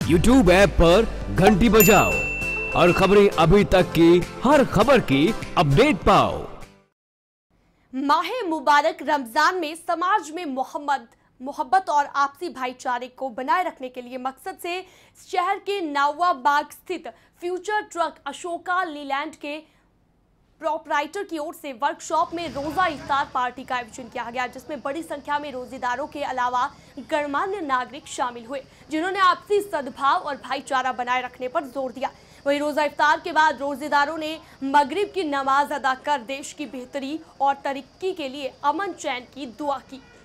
YouTube app पर घंटी बजाओ और खबरें अभी तक की हर खबर की अपडेट पाओ। माहे मुबारक रमजान में समाज में मोहब्बत और आपसी भाईचारे को बनाए रखने के लिए मकसद से शहर के नावा बाग स्थित फ्यूचर ट्रक अशोका लीलैंड के प्रोपराइटर की ओर से वर्कशॉप में रोजा इफ्तार पार्टी का आयोजन किया गया, जिसमें बड़ी संख्या में रोजेदारों के अलावा गणमान्य नागरिक शामिल हुए, जिन्होंने आपसी सद्भाव और भाईचारा बनाए रखने पर जोर दिया। वहीं रोजा इफ्तार के बाद रोजेदारों ने मगरिब की नमाज अदा कर देश की बेहतरी और तरक्की के लिए अमन चैन की दुआ की।